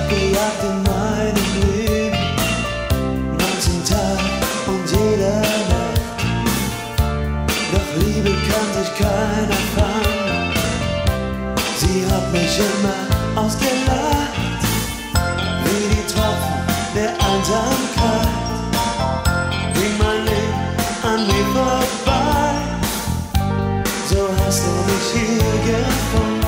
gejagt in meinem Leben, manchen Tag und jede Nacht. Doch Liebe kann sich keiner fangen, sie hat mich immer ausgelacht, wie die Tropfen der Einsamkeit ging mein Leben an mir vorbei. So hast du mich hier gefunden.